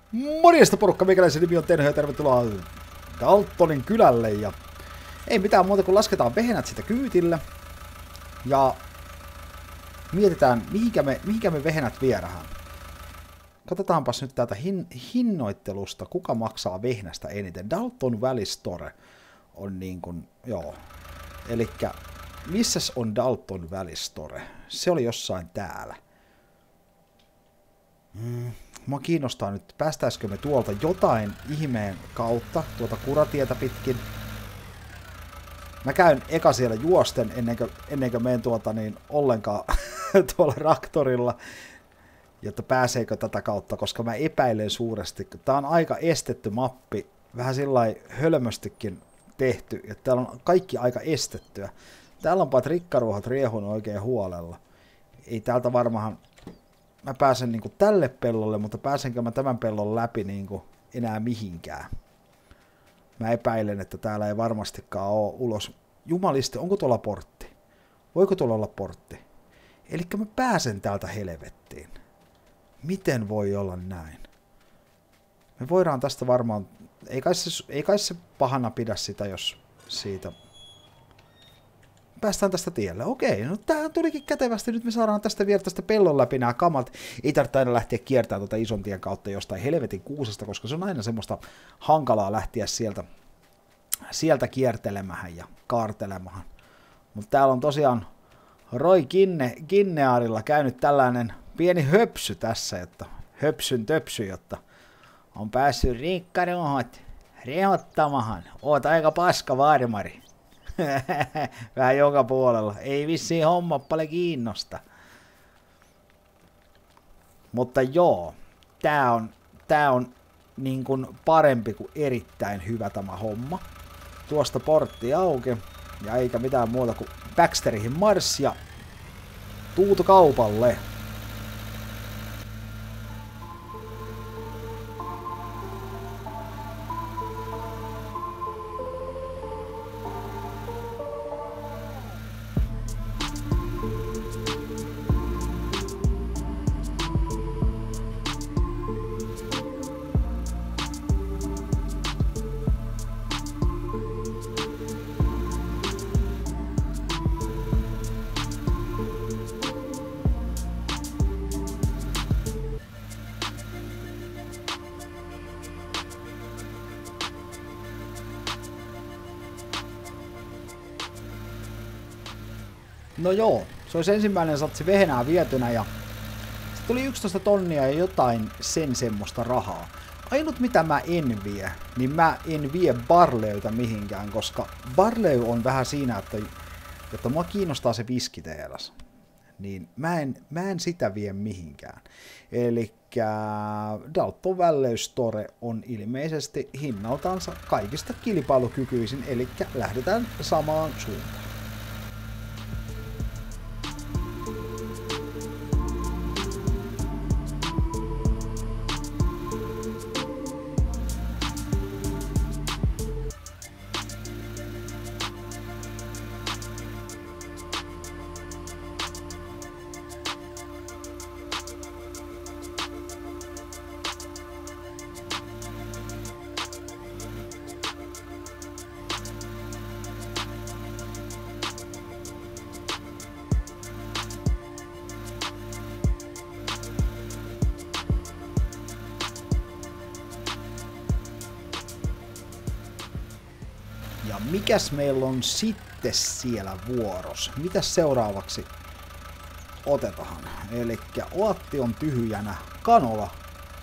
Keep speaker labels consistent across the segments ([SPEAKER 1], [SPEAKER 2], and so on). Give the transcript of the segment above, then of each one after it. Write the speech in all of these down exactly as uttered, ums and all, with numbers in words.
[SPEAKER 1] Morjesta porukka, meikäläisen nimi on Tenho ja tervetuloa Daltonin kylälle. Ja ei mitään muuta kuin lasketaan vehnät sitä kyytillä. Ja mietitään, mihinkä me, mihinkä me vehnät viedään. Katsotaanpas nyt täältä hin, hinnoittelusta, kuka maksaa vehnästä eniten. Dalton Valley Store on niin kuin, joo. Elikkä, missäs on Dalton Valley Store? Se oli jossain täällä. Hmm. Mua kiinnostaa nyt, päästäisikö me tuolta jotain ihmeen kautta, tuota kuratietä pitkin. Mä käyn eka siellä juosten ennen kuin, ennen kuin menen tuota niin ollenkaan tuolla raktorilla, jotta pääseekö tätä kautta, koska mä epäilen suuresti. Tää on aika estetty mappi, vähän sillai hölmöstikin tehty, että täällä on kaikki aika estettyä. Täällä on paat rikkaruohat riehunut oikein huolella. Ei täältä varmaan... Mä pääsen niinku tälle pellolle, mutta pääsenkö mä tämän pellon läpi niinku enää mihinkään? Mä epäilen, että täällä ei varmastikaan ole ulos. Jumaliste, onko tuolla portti? Voiko tuolla olla portti? Elikkä mä pääsen täältä helvettiin. Miten voi olla näin? Me voidaan tästä varmaan... Ei kai se, ei kai se pahana pidä sitä, jos siitä... Päästään tästä tielle. Okei, no tää tulikin kätevästi. Nyt me saadaan tästä viedä tästä pellon läpi nämä kamat. Ei tarvitse aina lähteä kiertämään tuota ison tien kautta jostain helvetin kuusesta, koska se on aina semmoista hankalaa lähteä sieltä, sieltä kiertelemään ja kaartelemaan. Mutta täällä on tosiaan Roy Kinne, Kinnearilla käynyt tällainen pieni höpsy tässä, että höpsyn töpsy, jotta on päässyt riikkaruohot rehottamahan. Oot aika paska varmari. Vähän joka puolella. Ei vissiin homma paljon kiinnosta. Mutta joo, tää on, tää on niin kuin parempi kuin erittäin hyvä tämä homma. Tuosta portti auki. Ja eikä mitään muuta kuin Baxterihin mars ja tuutu kaupalle. No joo, se olisi ensimmäinen satsi vehnää vietynä ja se tuli yksitoista tonnia ja jotain sen semmoista rahaa. Ainut mitä mä en vie, niin mä en vie barleyta mihinkään, koska barley on vähän siinä, että, että mua kiinnostaa se viskitehdas. Niin mä en, mä en sitä vie mihinkään. Elikkä Dalton Valley Store on ilmeisesti hinnaltaansa kaikista kilpailukykyisin, elikkä lähdetään samaan suuntaan. Ja mikäs meillä on sitten siellä vuorossa? Mitäs seuraavaksi otetaan? Elikkä Oatti on tyhjänä. Kanola.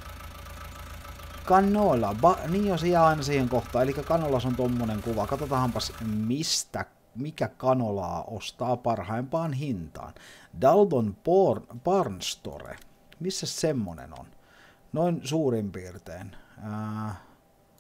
[SPEAKER 1] Kanola. Ba niin jo se jää aina siihen kohtaan. Elikkä kanolas on tommonen kuva. Katsotaanpas mistä, mikä kanolaa ostaa parhaimpaan hintaan. Dalton Barn Store. Missä semmonen on? Noin suurin piirtein. Ää...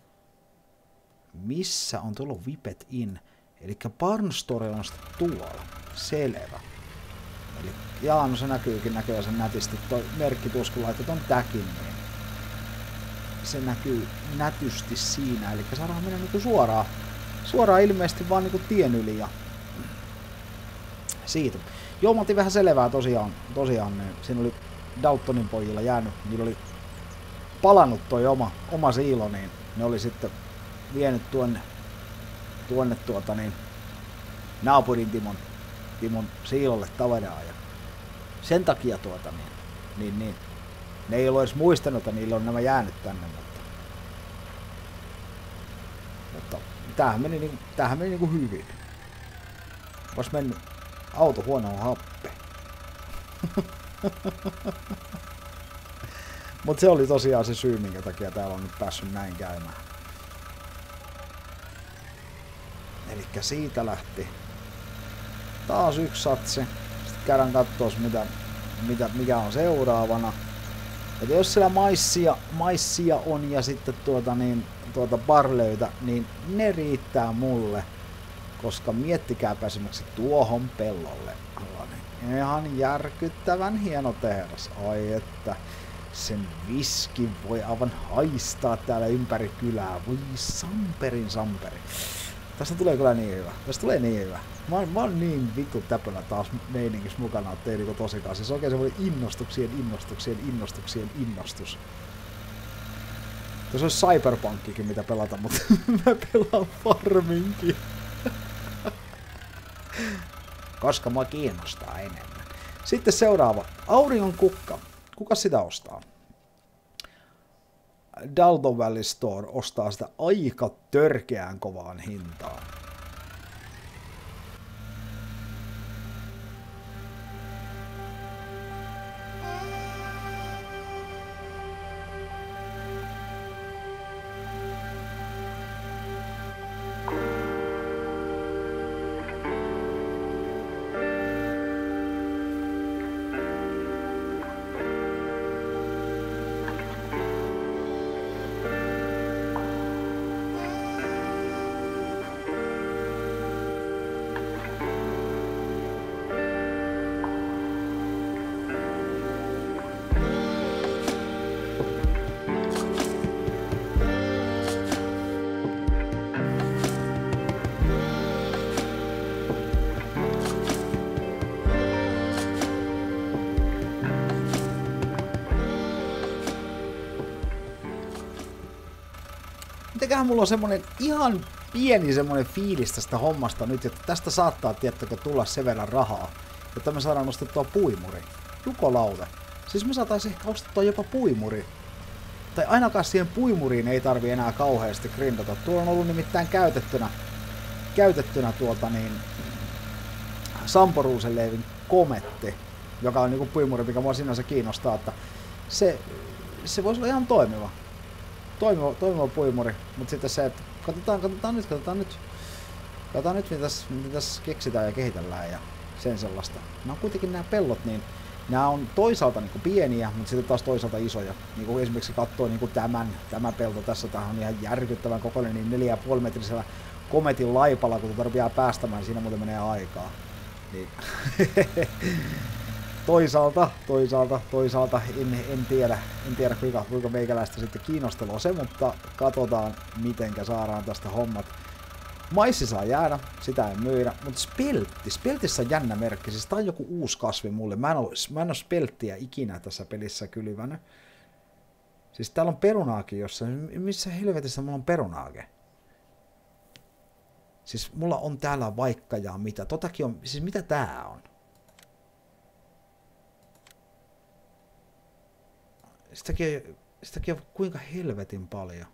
[SPEAKER 1] Missä on tullut Vipet In? Elikkä Barn Store on sitten tuolla. Selvä. Eli, jaa, no se näkyykin näköjään sen nätisti. Toi merkkitus, kun laitat on täkin, niin se näkyy nätysti siinä. Eli saadaan mennä niinku suoraan, suoraan ilmeisesti vaan niinku tien yli ja siitä. Joo, mä otin vähän selvää tosiaan, tosiaan niin siinä oli Daltonin pojilla jäänyt, niillä oli palannut toi oma, oma siilo, niin ne oli sitten vienyt tuonne, tuonne tuota niin, naapurin Timon, Timon siilolle tavaraa. Ja sen takia tuota niin, niin, niin, ne ei ole edes muistanut, että niillä on nämä jäänyt tänne, mutta, mutta tämähän meni, niin, tämähän meni niin kuin hyvin. Olisi mennyt auto huonoon happeen. Mutta se oli tosiaan se syy, minkä takia täällä on nyt päässyt näin käymään. Elikkä siitä lähti taas yksi satsi. Sitten käydään katsoa, mitä, mitä, mikä on seuraavana. Et jos siellä maissia, maissia on ja sitten tuota, niin, tuota barleytä, niin ne riittää mulle. Koska miettikääpä esimerkiksi tuohon pellolle. Ihan järkyttävän hieno tehdas. Ai että sen viski voi aivan haistaa täällä ympäri kylää. Voi samperin samperi. Tästä tulee kyllä niin hyvä. Tästä tulee niin hyvä. Mä oon, mä oon niin vittu täpölä taas meininkissä mukana, että ei niinku tosikaan. Siis oikein semmoinen innostuksien, innostuksien, innostuksien innostus. Tässä olisi Cyberpunkkikin mitä pelata, mutta mä pelaan Farminkin. Koska mua kiinnostaa enemmän. Sitten seuraava. Auringon kukka. Kuka sitä ostaa? Dalton Valley Store ostaa sitä aika törkeään kovaan hintaan. Mitenköhän mulla on semmonen ihan pieni semmonen fiilis tästä hommasta nyt, että tästä saattaa tiettäkö tulla sen verran rahaa, että me saadaan ostettua puimuri. Jukolauta. Siis me saataisiin ehkä ostettua jopa puimuri. Tai ainakaan siihen puimuriin ei tarvi enää kauheasti grindata. Tuolla on ollut nimittäin käytettynä, käytettynä tuolta niin Sampo Rosenleewin Kometti, joka on niinku puimuri, mikä mua sinänsä kiinnostaa, että se, se voisi olla ihan toimiva. Toimiva, toimiva puimuri, mutta sitten se, että katsotaan, katsotaan nyt, katsotaan nyt, katsotaan nyt, mitä tässä, mitä tässä keksitään ja kehitellään ja sen sellaista. Nämä on kuitenkin nämä pellot, niin nämä on toisaalta niin kuin pieniä, mutta sitten taas toisaalta isoja. Niin kuin esimerkiksi katsoo niin kuin tämän, tämä pelto tässä, tämähän on ihan järkyttävän kokoinen, niin neljä pilkku viisi metrisellä Kometin laipalla, kun tuota rupeaa päästämään, siinä muuten menee aikaa. Niin. Toisaalta, toisaalta, toisaalta, en, en tiedä, en tiedä kuinka, kuinka meikäläistä sitten kiinnostelua se, mutta katsotaan mitenkä saadaan tästä hommat. Maissi saa jäädä, sitä ei myydä, mutta speltti, speltissä on jännä merkki, siis tää on joku uusi kasvi mulle, mä en oo, mä en oo spelttiä ikinä tässä pelissä kylvänyt. Siis täällä on perunaakin jossain, missä helvetissä mulla on perunaakin? Siis mulla on täällä vaikka ja mitä, totakin on, siis mitä tää on? Sitäkin, sitäkin on kuinka helvetin paljon.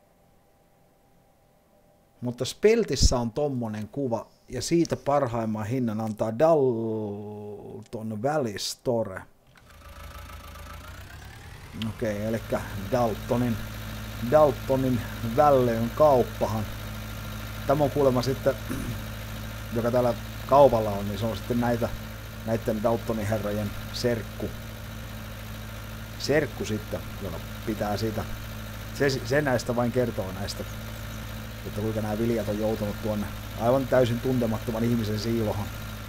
[SPEAKER 1] Mutta Speltissä on tommonen kuva, ja siitä parhaimman hinnan antaa Dalton Valley Store. Okei, okay, eli Daltonin, Daltonin Valleyn kauppahan. Tämä on kuulemma sitten, joka täällä kaupalla on, niin se on sitten näitä, näiden Daltonin herrojen serkku. Serkku sitten, joka pitää siitä, se, se näistä vain kertoo näistä, että kuinka nämä viljat on joutunut tuonne aivan täysin tuntemattoman ihmisen siilohan.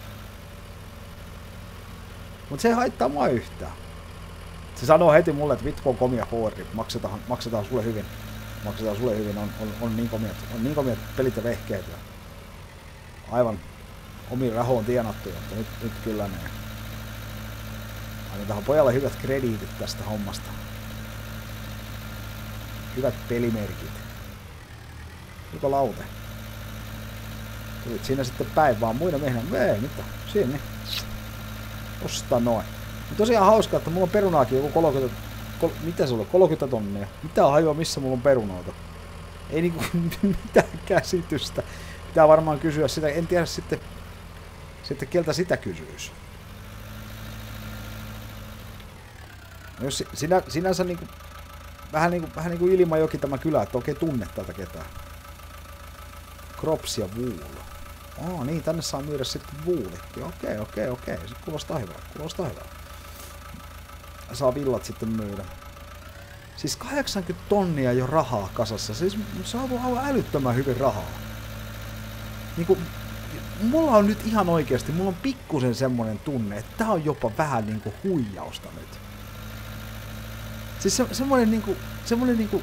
[SPEAKER 1] Mutta se ei haittaa mua yhtään. Se sanoo heti mulle, että vittu on komia koori, maksetaan, maksetaan sulle hyvin. Maksetaan sulle hyvin, on, on, on, niin komiat, on niin komiat pelit ja vehkeet. Ja aivan omiin rahoon tienattu, mutta nyt, nyt kyllä ne. Annetaan pojalle hyvät krediitit tästä hommasta. hyvät pelimerkit. Tuliko laute? Tulit siinä sitten päin vaan muina miehinä. Ei mitä, sinne. Osta noin. Ja tosiaan hauskaa, että mulla on perunaakin joku kolmekymmentä... Kol, mitä se on? kolmekymmentä tonnia. Mitä on hajua, missä mulla on perunoita? Ei niinku mitään käsitystä. Pitää varmaan kysyä sitä. En tiedä sitten, sitten keltä sitä kysyisi. No jos sinä, sinänsä niinku, vähän niinku, vähän niinku Ilmajoki tämä kylä, että oikein tunne täältä ketään. Krops ja vuulo. Oh, niin, tänne saa myydä sitten vuulikin. Okei, okei, okei. Se kuulostaa hyvää. Kuulostaa hyvää. Saa villat sitten myydä. Siis kahdeksankymmentä tonnia jo rahaa kasassa. Siis se on aivan älyttömän hyvin rahaa. Niinku, mulla on nyt ihan oikeasti, mulla on pikkusen semmonen tunne, että tää on jopa vähän niinku huijausta nyt. Siis se, semmonen niinku, semmonen niinku,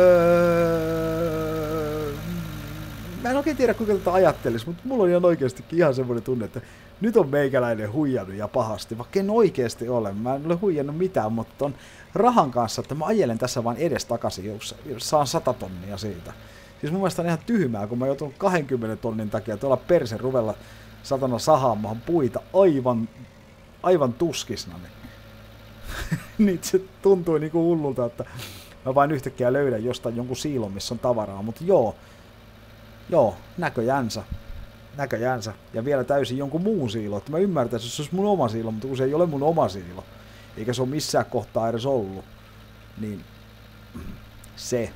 [SPEAKER 1] öö, mä en oikein tiedä kuinka tätä ajattelis, mutta mulla on ihan oikeastikin ihan semmonen tunne, että nyt on meikäläinen huijannut ja pahasti, vaikka en oikeesti ole. Mä en ole huijannut mitään, mutta on rahan kanssa, että mä ajelen tässä vaan edes takaisin, jos, jos saan sata tonnia siitä. Siis mun mielestä on ihan tyhmää, kun mä joutun kaksikymmentä tonnin takia tuolla persen ruvella satana sahaamaan puita aivan, aivan tuskisnani. Niin se tuntuu niinku hullulta, että mä vain yhtäkkiä löydän jostain jonkun siilon, missä on tavaraa, mutta joo, joo, näköjänsä. Näköjänsä. Ja vielä täysin jonkun muun siilo. Että mä ymmärtäisin, jos se olisi mun oma siilo, mutta kun se ei ole mun oma siilo, eikä se ole missään kohtaa edes ollut, niin se.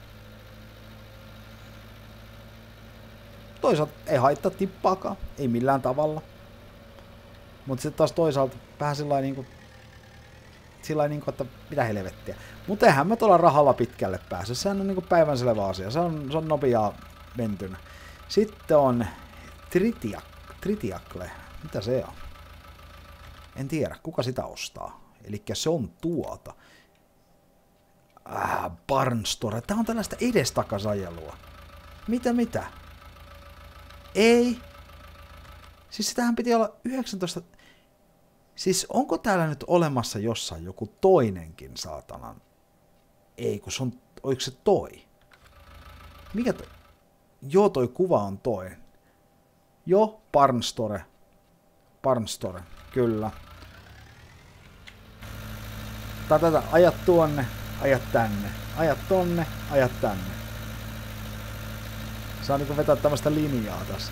[SPEAKER 1] Toisaalta ei haittaa tippaakaan, ei millään tavalla. Mutta sitten taas toisaalta vähän sellainen niinku, sellainen niinku, että mitä helvettiä. Mutta eihän mä tuolla rahalla pitkälle pääse, sehän on niinku päivänselvä asia, se on, se on nopeaa mentynä. Sitten on Tritiak, Tritiakle. Mitä se on? En tiedä, kuka sitä ostaa. Elikkä se on tuota. Äh, Barnstore. Tää on tällaista edestakasajelua. Mitä, mitä? Ei. Siis sitähän piti olla yhdeksäntoista... Siis onko täällä nyt olemassa jossain joku toinenkin saatanan? Ei, kun se on... Oliko se toi? Mikä toi? Joo, toi kuva on toi. Joo, Barnstore. Barnstore, kyllä. Tai tätä, ajat tuonne, ajat tänne. Ajat tonne, ajat tänne. Saa niinku vetää tämmöstä linjaa tässä.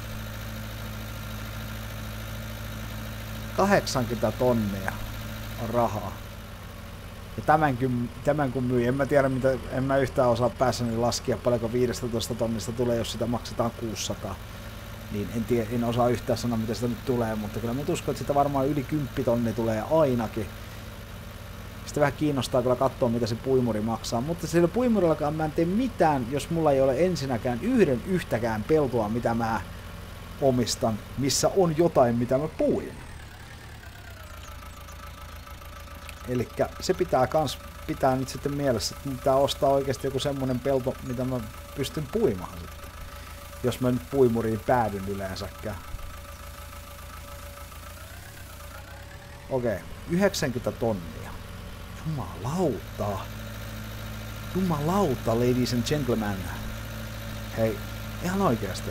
[SPEAKER 1] kahdeksankymmentä tonnia on rahaa. Ja tämän, tämän kun myi, en mä tiedä mitä, en mä yhtään osaa päässäni laskea paljonko viisitoista tonnista tulee, jos sitä maksetaan kuusisataa. Niin en, tiedä, en osaa yhtään sanoa mitä sitä nyt tulee, mutta kyllä mä uskon, että sitä varmaan yli kymmenen tonni tulee ainakin. Sitten vähän kiinnostaa kyllä katsoa mitä se puimuri maksaa, mutta sillä puimurillakaan mä en tee mitään, jos mulla ei ole ensinnäkään yhden yhtäkään peltoa mitä mä omistan, missä on jotain mitä mä puin. Elikkä se pitää kans pitää nyt sitten mielessä, että pitää ostaa oikeasti joku semmonen pelto, mitä mä pystyn puimaan sitten. Jos mä nyt puimuriin päädyn yleensäkään. Okei, yhdeksänkymmentä tonnia. Jumalauta. Jumalauta, ladies and gentlemen. Hei, ihan oikeasti.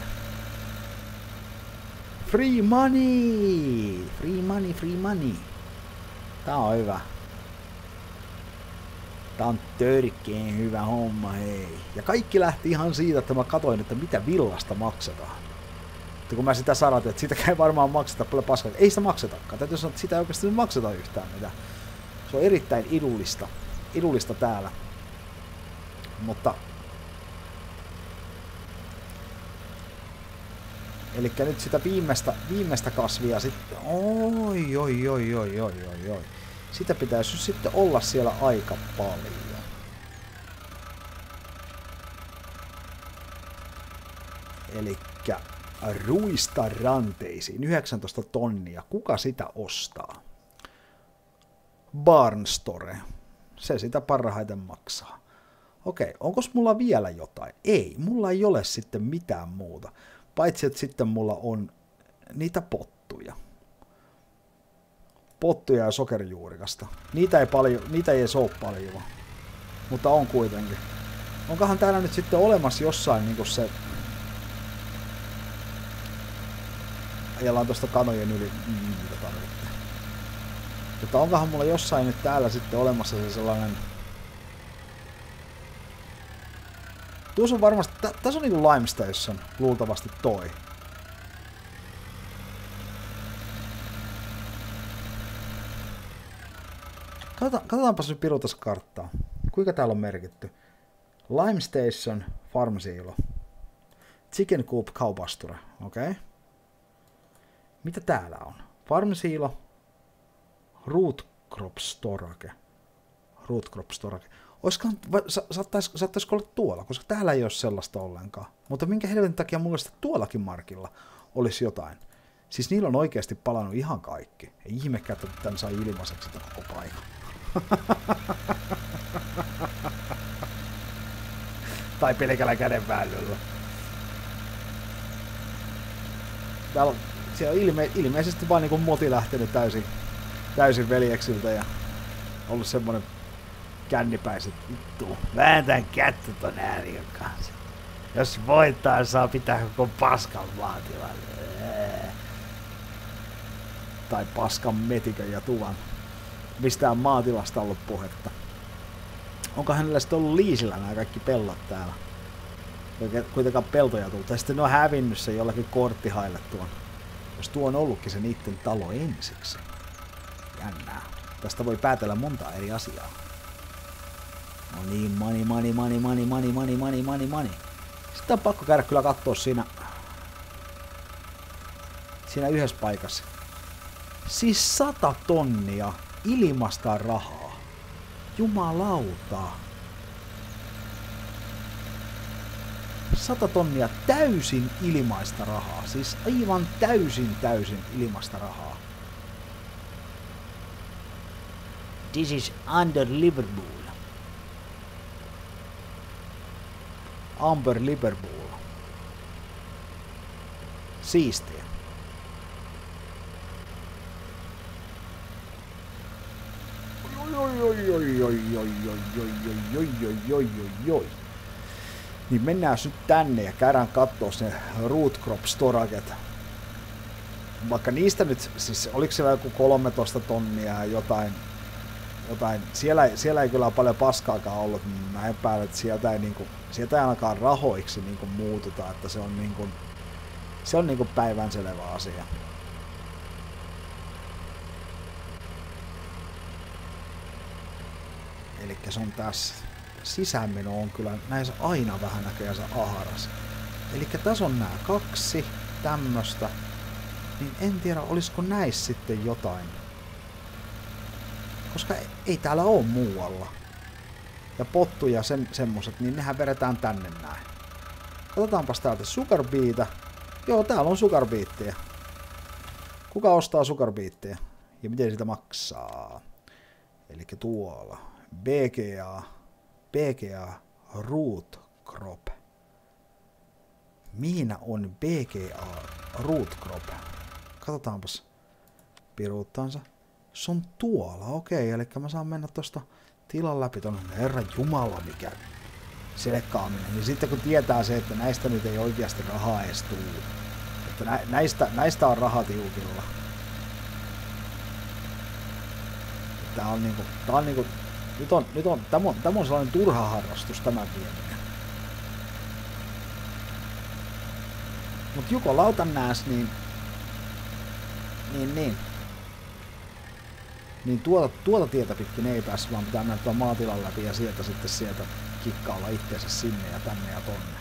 [SPEAKER 1] Free money! Free money, free money. Tää on hyvä. Tää on törkeen hyvä homma, hei. Ja kaikki lähti ihan siitä, että mä katoin, että mitä villasta maksetaan. Mutta kun mä sitä saratin, että sitäkään ei varmaan makseta paljon paskaa. Ei sitä maksetakaan. Täytyy sanoa, että sitä ei oikeasti makseta yhtään mitään. Se on erittäin edullista. Edullista täällä. Mutta... Elikkä nyt sitä viimeistä, viimeistä kasvia sitten... Oi, oi, oi, oi, oi, oi, oi. Sitä pitäisi sitten olla siellä aika paljon. Elikkä ruista ranteisiin, yhdeksäntoista tonnia. Kuka sitä ostaa? Barnstore. Se sitä parhaiten maksaa. Okei, onkos mulla vielä jotain? Ei, mulla ei ole sitten mitään muuta. Paitsi, että sitten mulla on niitä pottuja. Pottuja ja sokerijuurikasta. Niitä ei, paljon, niitä ei edes ole paljon, mutta on kuitenkin. onkohan täällä nyt sitten olemassa jossain niinku se... Ajellaan tosta kanojen yli, mitä tarvittaa. Mutta onkohan mulla jossain nyt täällä sitten olemassa se sellainen... Tuossa on varmasti... Tässä on niinku Lime Station, luultavasti toi. Katsotaanpas nyt piru tässä karttaa. Kuinka täällä on merkitty? Lime Station, Farm Silo. Chicken Coop, kaupasture. Okei. Okay. Mitä täällä on? Farm Silo. Root Crop Storage. Root Crop Storage. Olisikohan, saattais, saattaisiko olla tuolla, koska täällä ei ole sellaista ollenkaan. Mutta minkä helvetin takia mulla sitten tuollakin markilla olisi jotain. Siis niillä on oikeasti palannut ihan kaikki. Ei ihmekään, että tän saa ilmaiseksi tämän koko paikan. Tai pelkällä käden väännyllä. Täällä on, siellä on ilme, ilmeisesti vaan niin moti lähtenyt täysin, täysin veljeksiltä ja ollut semmonen kännipäiset vittu. Vääntään kättä ton ääriön kanssa. Jos voittaa, saa pitää koko paskan maatilan. Tai paskan metikön ja tuvan. Mistään maatilasta ollut puhetta. Onko hänellä sitten ollut liisillä nämä kaikki pellot täällä? Kuitenkaan peltoja tullut. Tai sitten ne on hävinnyt se jollakin korttihaille tuon. Jos tuo on ollutkin se niitten talo ensiksi. Jännää. Tästä voi päätellä monta eri asiaa. No niin, money, money, money, money, money, money, money, money, money. Sitten on pakko käydä kyllä katsoa siinä... Siinä yhdessä paikassa. Siis sata tonnia ilmasta rahaa. Jumalauta. Sata tonnia täysin ilmaista rahaa. Siis aivan täysin täysin ilmaista rahaa. This is under Liverpool. Amber Liverpool. Siistiä. Oi, oi, oi, oi, oi, oi, oi, oi, oi, oi, oi, oi. Niin mennään nyt tänne ja käydään kattoo ne Root Crop Storaget. Vaikka niistä nyt, siis oliko siellä joku kolmetoista tonnia ja jotain, jotain. Siellä, siellä ei kyllä paljon paskaakaan ollut, niin mä epäilen, että sieltä ei, niinku, sieltä ei ainakaan rahoiksi niinku muututa, että se on, niinku, se on niinku päivänselvä asia. Elikkä se on tässä. Sisäänmeno on kyllä näissä aina vähän näköjään aharas. Elikkä tässä on nämä kaksi tämmöstä. Niin en tiedä, olisiko näissä sitten jotain. Koska ei, ei täällä oo muualla. Ja pottu ja sen, semmoset, niin nehän vedetään tänne näin. Katsotaanpas täältä sugarbeetä. Joo, täällä on sugarbeettiä. Kuka ostaa sugarbeettiä? Ja miten sitä maksaa? Elikkä tuolla. B G A. B G A Root Crop. Miina on B G A Root Crop? Katsotaanpas piruuttansa. Se on tuolla, okei, eli mä saan mennä tosta tilan läpi ton herran jumala mikä selkkaaminen. Ja sitten kun tietää se, että näistä nyt ei oikeasti rahaa edes tuu. Että nä näistä, näistä on raha tiukilla. Tää on niinku, tää on niinku Nyt on, nyt on, tämä on, tämä on sellainen turha harrastus tämän vieminen. Mut Juko Lautannääs, niin, niin, niin, niin tuota, tuota tietä pitkin ei päässyt, vaan pitää mennä tuon maatilan läpi ja sieltä sitten sieltä kikkailla itseensä sinne ja tänne ja tonne.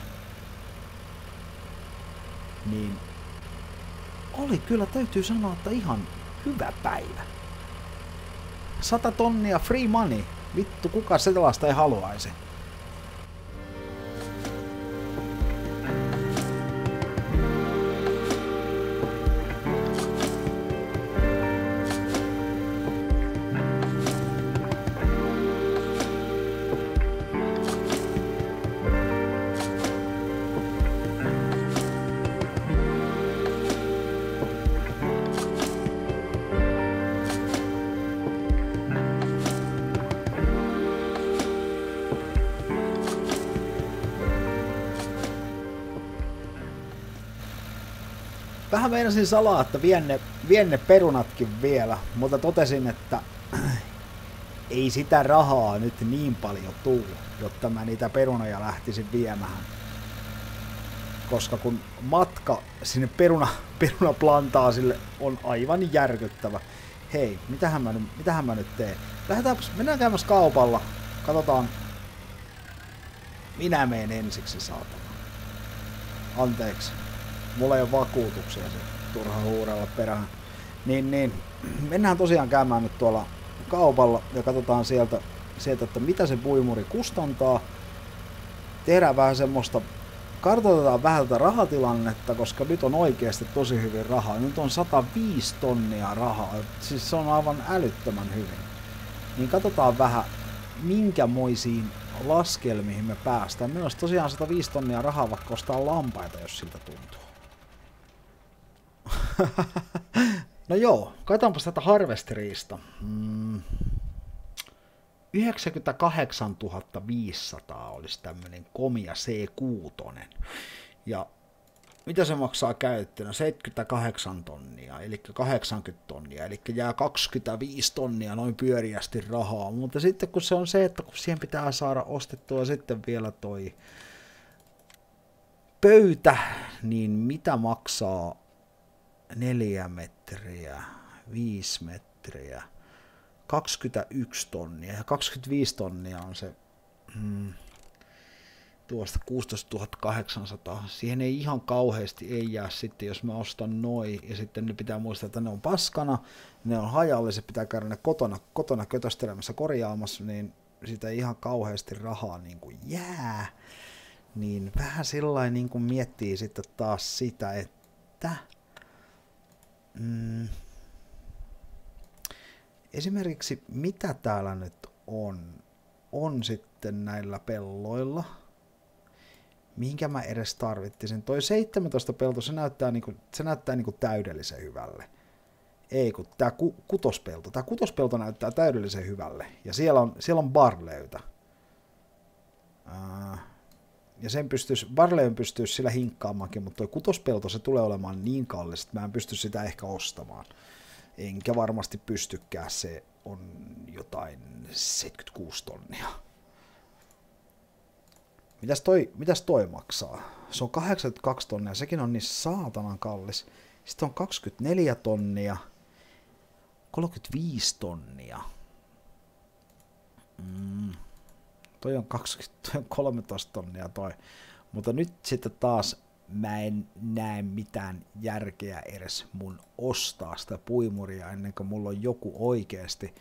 [SPEAKER 1] Niin, oli kyllä, täytyy sanoa, että ihan hyvä päivä. Sata tonnia free money. Vittu, kuka sellaista ei haluaisi? vähän meinasin salaa, että vien ne, vien ne perunatkin vielä, mutta totesin, että ei sitä rahaa nyt niin paljon tuu, jotta mä niitä perunoja lähtisin viemään. Koska kun matka sinne peruna, perunaplantaasille on aivan järkyttävä. Hei, mitähän mä, mitähän mä nyt teen? Lähdetäänpäs, mennään käymässä kaupalla. Katsotaan. Minä meen ensiksi, saatana. Anteeksi. Mulla ei ole vakuutuksia, se turha huurella perään. Niin, niin. Mennään tosiaan käymään nyt tuolla kaupalla ja katsotaan sieltä, sieltä, että mitä se puimuri kustantaa. Tehdään vähän semmoista, kartoitetaan vähän tätä rahatilannetta, koska nyt on oikeasti tosi hyvin rahaa. Nyt on sata viisi tonnia rahaa, siis se on aivan älyttömän hyvin. Niin katsotaan vähän, minkämoisiin laskelmiin me päästään. Meillä olisi tosiaan sata viisi tonnia rahaa vaikka ostaa lampaita, jos siltä tuntuu. No joo, katsotaanpas tätä Harvesteriista. Mm. yhdeksänkymmentäkahdeksantuhatta viisisataa olisi tämmönen komia C kuusi. Ja mitä se maksaa käyttönä? seitsemänkymmentäkahdeksan tonnia, eli kahdeksankymmentä tonnia, eli jää kaksikymmentäviisi tonnia noin pyöriästi rahaa. Mutta sitten kun se on se, että kun siihen pitää saada ostettua sitten vielä toi pöytä, niin mitä maksaa neljä metriä, viisi metriä, kaksikymmentäyksi tonnia ja kaksikymmentäviisi tonnia on se hmm, tuosta kuusitoistatuhatta kahdeksansataa. Siihen ei ihan kauheasti ei jää sitten, jos mä ostan noi, ja sitten ne pitää muistaa, että ne on paskana, ne on hajalliset, pitää käydä ne kotona, kotona kötöstelemässä korjaamassa, niin siitä ei ihan kauheasti rahaa niin kuin jää. Niin vähän sillain niin kuin miettii sitten taas sitä, että mm, esimerkiksi mitä täällä nyt on, on sitten näillä pelloilla, mihinkä mä edes tarvittisin. Toi seitsemäntoista pelto, se näyttää, niinku, se näyttää niinku täydellisen hyvälle. Ei, kun tää ku, kutospelto. Tää kutospelto näyttää täydellisen hyvälle. Ja siellä on, siellä on barleytä. Ää, ja sen pystyis, barleyn pystyisi sillä hinkkaamaankin, mutta toi kutospelto, se tulee olemaan niin kallis, että mä en pysty sitä ehkä ostamaan. Enkä varmasti pystykään, se on jotain seitsemänkymmentäkuusi tonnia. Mitäs toi, mitäs toi maksaa? Se on kahdeksankymmentäkaksi tonnia, sekin on niin saatanan kallis. Sitten on kaksikymmentäneljä tonnia, kolmekymmentäviisi tonnia. Mm. Toi on kaksikymmentä, toi on kolmetoista tonnia toi. Mutta nyt sitten taas mä en näe mitään järkeä edes mun ostaa sitä puimuria ennen kuin mulla on joku oikeesti.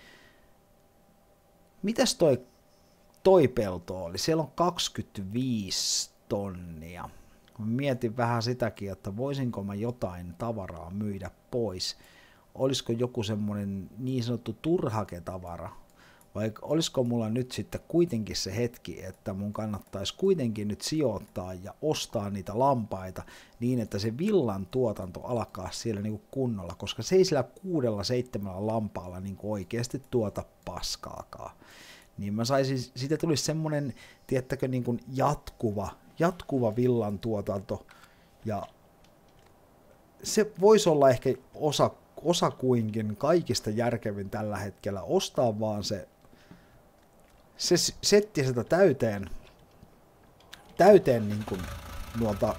[SPEAKER 1] Mitäs toi, toi pelto oli? Siellä on kaksikymmentäviisi tonnia. Mä mietin vähän sitäkin, että voisinko mä jotain tavaraa myydä pois. Olisiko joku semmonen niin sanottu turhaketavara? Vai olisiko mulla nyt sitten kuitenkin se hetki, että mun kannattaisi kuitenkin nyt sijoittaa ja ostaa niitä lampaita niin, että se villan tuotanto alkaa siellä niinku kunnolla, koska se ei sillä kuudella seitsemällä lampaalla niinku oikeasti tuota paskaakaan. Niin mä saisin, siitä tulisi semmonen, tiettäkö, niinku jatkuva, jatkuva villan tuotanto, ja se voisi olla ehkä osa, osa kuinkin kaikista järkevin tällä hetkellä, ostaa vaan se se setti sitä täyteen, täyteen niin kuin nuota,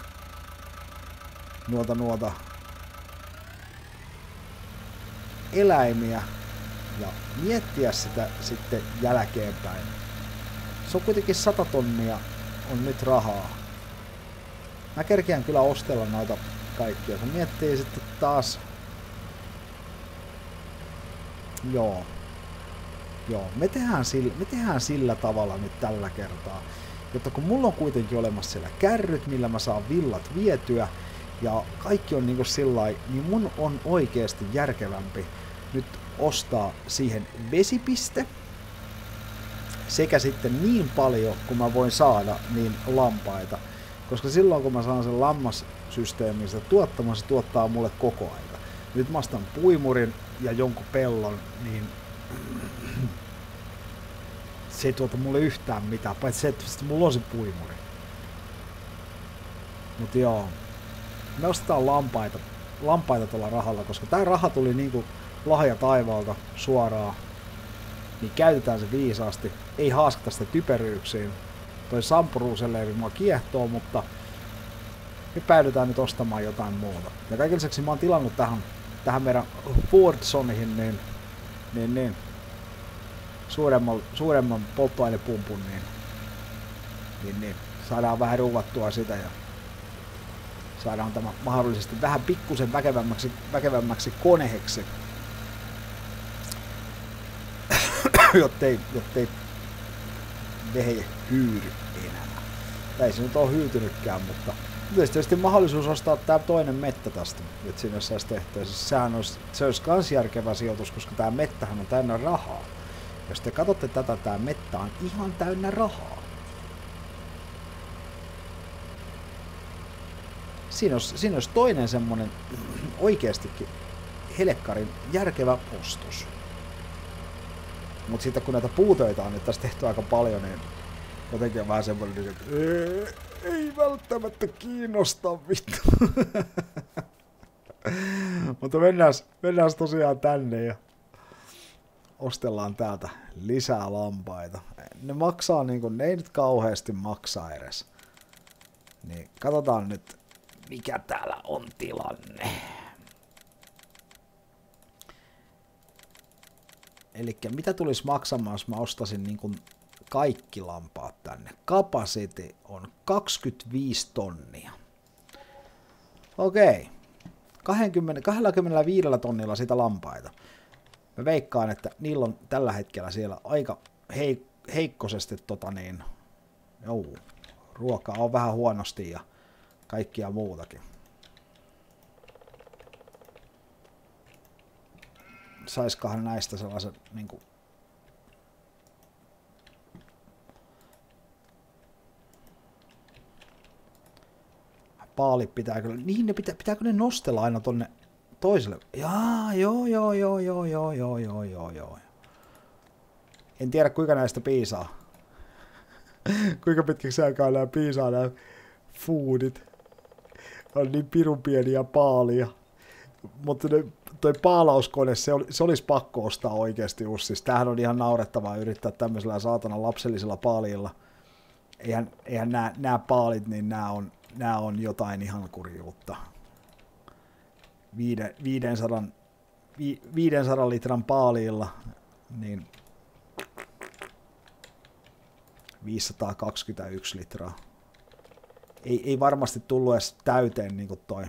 [SPEAKER 1] nuota, nuota eläimiä ja miettiä sitä sitten jälkeenpäin. Se on kuitenkin sata tonnia on nyt rahaa. Mä kerkeän kyllä ostella noita kaikkia, kun miettii sitten taas. Joo. Joo, me tehdään, sillä, me tehdään sillä tavalla nyt tällä kertaa, jotta kun mulla on kuitenkin olemassa siellä kärryt, millä mä saan villat vietyä, ja kaikki on niinku sillai, niin mun on oikeasti järkevämpi nyt ostaa siihen vesipiste, sekä sitten niin paljon, kun mä voin saada niin lampaita, koska silloin kun mä saan sen lammassysteemin sitä tuottamaan, se tuottaa mulle koko aika. Nyt mä ostan puimurin ja jonkun pellon, niin se ei tuota mulle yhtään mitään, paitsi se, että mulla on se puimuri. Mut joo. Me ostetaan lampaita, lampaita tuolla rahalla, koska tää raha tuli niinku lahja taivaalta suoraan. Niin käytetään se viisaasti. Ei haaskata sitä typeryyksiin. Toi Sampuruuselleeri mua kiehtoo, mutta me päädytään nyt ostamaan jotain muuta. Ja kaiken lisäksi mä oon tilannut tähän, tähän meidän Fordsonihin niin, niin, niin suuremman, suuremman polttoainepumpun, niin, niin, niin saadaan vähän ruuvattua sitä ja saadaan tämä mahdollisesti vähän pikkusen väkevämmäksi, väkevämmäksi koneheksi, jottei, jottei vehe hyyry enää. Tai ei se nyt ole hyytynytkään, mutta tietysti mahdollisuus ostaa tää toinen mettä tästä, että siinä saisi tehtyä. Siis sehän olisi, se olisi kans järkevä sijoitus, koska tää mettähän on täynnä rahaa. Jos te katsotte tätä, tää mettä on ihan täynnä rahaa. Siinä olisi, siinä olisi toinen semmonen oikeastikin helekkarin järkevä ostos. Mut sitten kun näitä puutöitä on nyt tässä tehty aika paljon, niin jotenkin on vähän semmoinen, että ei, ei välttämättä kiinnosta vittu. Mutta mennään, mennään tosiaan tänne ja ostellaan täältä lisää lampaita. Ne maksaa niinku, ne ei nyt kauheasti maksaa edes. Niin katsotaan nyt, mikä täällä on tilanne. Elikkä mitä tulisi maksamaan, jos mä ostasin niinku kaikki lampaat tänne. Capacity on kaksikymmentäviisi tonnia. Okei. kaksikymmentä, kaksikymmentäviisi tonnilla sitä lampaita. Mä veikkaan, että niillä on tällä hetkellä siellä aika heik heikkosesti tota niin. Joo. Ruokaa on vähän huonosti ja kaikkia muutakin. Saiskohan näistä sellaisen niinku paalit pitää kyllä, niin ne pitää, pitääkö ne nostella aina tonne toiselle? Jaa, joo, joo, joo, joo, joo, joo, joo, joo, joo. En tiedä kuinka näistä piisaa. Kuinka pitkiksi aikaa nämä piisaa nämä foodit. On niin pirun pieniä paalia. Mutta ne, toi paalauskone, se, oli, se olisi pakko ostaa oikeasti Ussis. Tämähän on ihan naurettavaa yrittää tämmöisellä saatana lapsellisilla paalilla. Eihän, eihän nämä, nämä paalit, niin nämä on, nämä on jotain ihan kurjuutta. Viide, viisisataa, vi, viisisataa litran paalilla, niin viisisataakaksikymmentäyksi litraa. Ei, ei varmasti tullut edes täyteen niin kuin toi.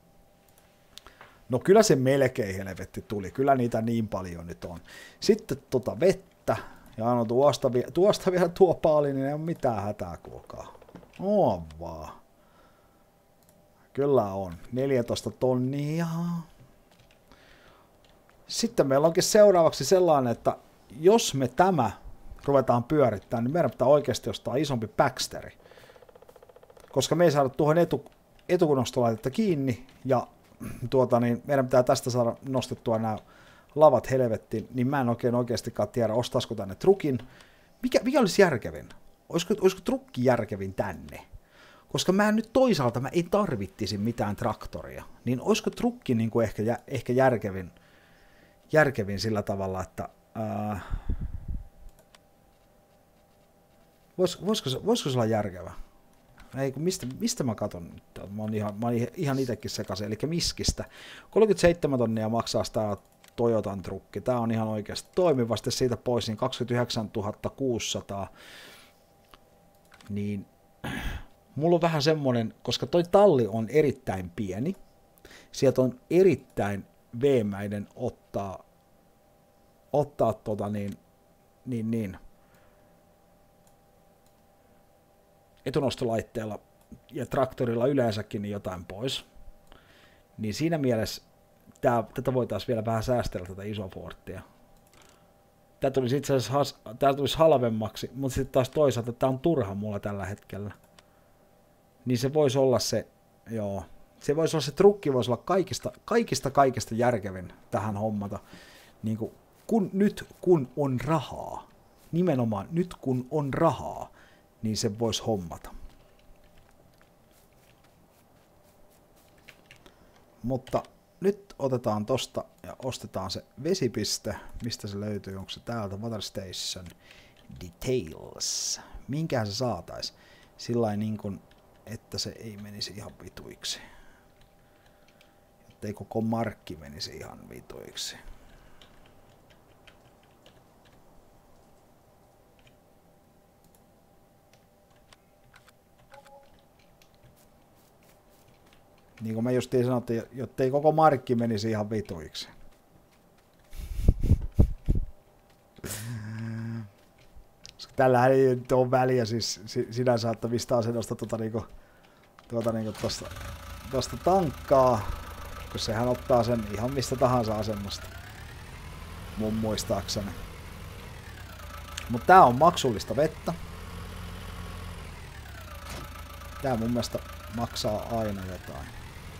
[SPEAKER 1] No kyllä se melkein helvetti tuli. Kyllä niitä niin paljon nyt on. Sitten tota vettä. Ja no tuosta, tuosta vielä tuo paali, niin ei ole mitään hätää kuulkaa. On vaan. Kyllä on. neljätoista tonnia. Sitten meillä onkin seuraavaksi sellainen, että jos me tämä ruvetaan pyörittämään, niin meidän pitää oikeasti ostaa isompi Baxteri. Koska me ei saada tuohon etu, etukunnostolaitetta kiinni, ja tuota, niin meidän pitää tästä saada nostettua nämä lavat helvettiin, niin mä en oikein oikeastikaan tiedä, ostaisiko tänne trukin. Mikä, mikä olisi järkevin? Olisiko, olisiko trukki järkevin tänne? Koska mä nyt toisaalta mä en tarvittisi mitään traktoria, niin olisiko trukki niin kuin ehkä, ehkä järkevin, järkevin sillä tavalla, että ää, vois, voisiko, se, voisiko se olla järkevä? Ei, mistä, mistä mä katon nyt? Mä oon ihan, mä oon ihan itsekin sekaisin, eli Miskistä. kolmekymmentäseitsemän tonnia maksaa tää Toyotan trukki. Tää on ihan oikeasti toimivasti siitä pois, niin kaksikymmentäyhdeksäntuhatta kuusisataa. Niin mulla on vähän semmonen, koska toi talli on erittäin pieni, sieltä on erittäin veemäinen ottaa, ottaa tota niin, niin, niin etunostolaitteella ja traktorilla yleensäkin niin jotain pois. Niin siinä mielessä tää, tätä voitaisiin vielä vähän säästellä tätä Isoforttia. Tää tulisi itse asiassa tää tulisi halvemmaksi, mutta sitten taas toisaalta tää on turha mulla tällä hetkellä. Niin se voisi olla se, joo, se voisi olla se trukki, voisi olla kaikista, kaikista, kaikista järkevin tähän hommata. Niin kuin, kun, nyt kun on rahaa, nimenomaan nyt kun on rahaa, niin se voisi hommata. mutta nyt otetaan tosta ja ostetaan se vesipiste. Mistä se löytyy? Onko se täältä? Water Station Details. Minkähän se saatais? Sillain niin kuin, että se ei menisi ihan vituiksi. Ettei koko markki menisi ihan vituiksi. Niin kuin me justiin sanottiin, jottei koko markki menisi ihan vituiksi. Tällähän ei nyt ole väliä siis sinänsä, että mistä asennosta tuota niinku, tuota niinku tosta, tosta tankkaa, kun sehän ottaa sen ihan mistä tahansa asennosta. Mun muistaakseni. Mut tää on maksullista vettä. Tää mun mielestä maksaa aina jotain.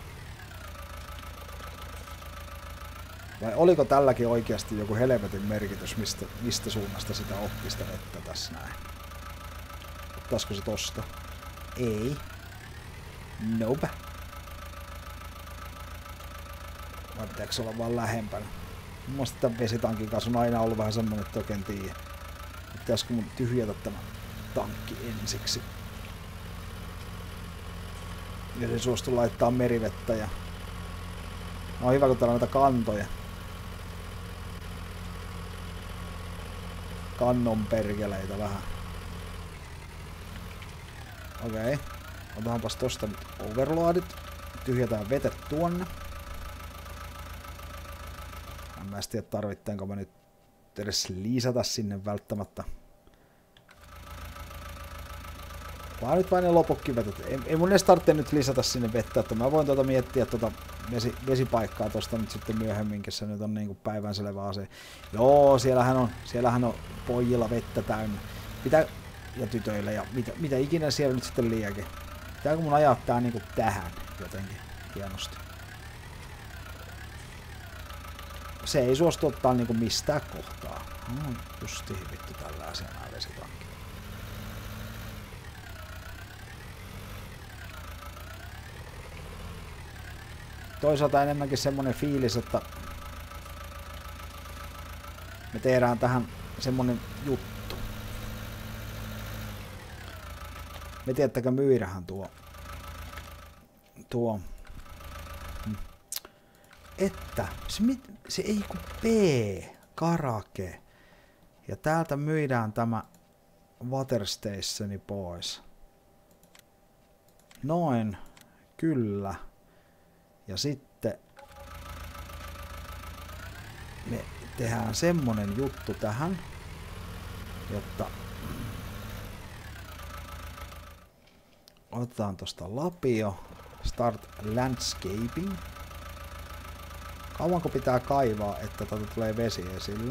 [SPEAKER 1] Vai oliko tälläkin oikeasti joku helvetin merkitys, mistä, mistä suunnasta sitä otti sitä vettä tässä näin? Ottaisiko se tosta? Ei. Nope. Vai pitääkö se olla vaan lähempänä? Mun mielestä tämän vesitankin kanssa on aina ollut vähän semmonen, että oikein tiedä. Pitäisikö mun tyhjätä tämä tankki ensiksi? Ja se suostuu laittaa merivettä ja... No on hyvä, kun täällä on näitä kantoja. Kannon perkeleitä vähän. Okei. Okay. Otetaanpas tosta nyt overloadit. Tyhjätään vetet tuonne. En mä tiedä, tarvitteenko mä nyt edes lisätä sinne välttämättä. Vaan nyt vain ne lopukkivetet. Ei, ei mun edes tarvitse nyt lisätä sinne vettä, että mä voin tuota miettiä tuota vesi, vesipaikkaa tosta nyt sitten myöhemminkin, se nyt on niinku päivänselvä asia. Joo, siellähän on, siellähän on pojilla vettä täynnä. Pitää, ja tytöillä ja mitä, mitä ikinä siellä nyt sitten liiakin. Pitääkö mun ajaa tää niinku tähän jotenkin hienosti. Se ei suostu ottaa niinku mistään kohtaa. No, justiin vittu tällä asiaa nää vesitankit. Toisaalta enemmänkin semmonen fiilis, että me tehdään tähän semmonen juttu. Me tiedättekö myydähän tuo, tuo, että se, se ei ku P, karake. Ja täältä myydään tämä Water Stationi pois. Noin, kyllä. Ja sitten me tehdään semmonen juttu tähän, jotta otetaan tosta lapio, start landscaping. Kauanko pitää kaivaa, että tätä tulee vesi esille?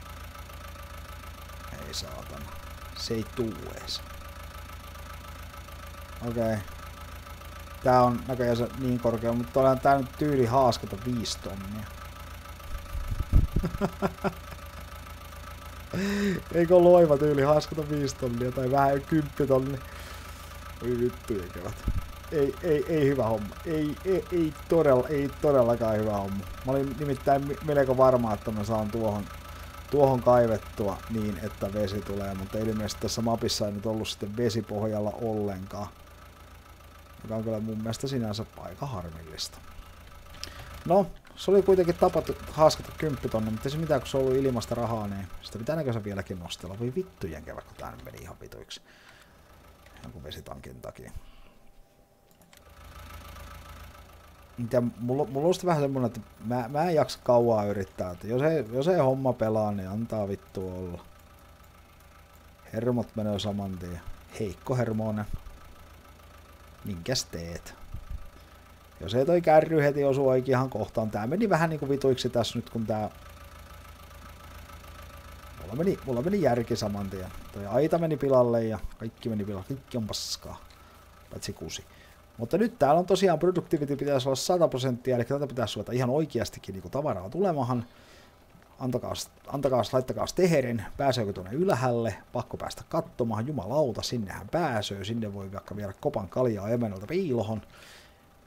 [SPEAKER 1] Ei saatana, se ei tuu ees. Okei. Okay. Tää on näköjään se niin korkea, mutta onhan tää nyt tyyli haaskata viisi tonnia. Eikö ollut oiva tyyli haaskata viisi tonnia tai vähän kymmenen tonnia? Oi vittu ikävät. Ei, ei, ei hyvä homma. Ei, ei, ei, todella, ei todellakaan hyvä homma. Mä olin nimittäin melko varma, että mä saan tuohon, tuohon kaivettua niin, että vesi tulee, mutta ilmeisesti tässä mapissa ei nyt ollut sitten vesipohjalla ollenkaan. Joka on kyllä mun mielestä sinänsä aika harmillista. No, se oli kuitenkin tapa haaskata kymmenen tonne, mutta ei se mitään, kun se on ollut ilmasta rahaa, niin sitä pitää näköisä vieläkin nostella. Voi vittujen kevät, kun tää nyt meni ihan vituiksi. Jonkun vesitankin takia. Ja mulla, mulla on sitten vähän semmonen, että mä, mä en jaksa kauaa yrittää, että jos ei, jos ei homma pelaa, niin antaa vittu olla. Hermot menee saman tien. Heikko hermoinen. Minkäs teet? Jos ei toi kärry heti osu oikeaan kohtaan. Tää meni vähän niinku vituiksi tässä nyt, kun tää... Mulla meni, mulla meni järki saman tien. Toi aita meni pilalle ja kaikki meni pilalle. Kaikki on paskaa. Paitsi kusi. Mutta nyt täällä on tosiaan productivity pitäisi olla sata prosenttia, eli tätä pitäisi ruveta ihan oikeastikin niinku tavaraa tulemahan. Antakaas, antakaas, laittakaas teherin, pääseekö tuonne ylhäälle, pakko päästä katsomaan, jumalauta, sinnehän pääsee, sinne voi vaikka viedä kopan kaljaa emännältä piilohon.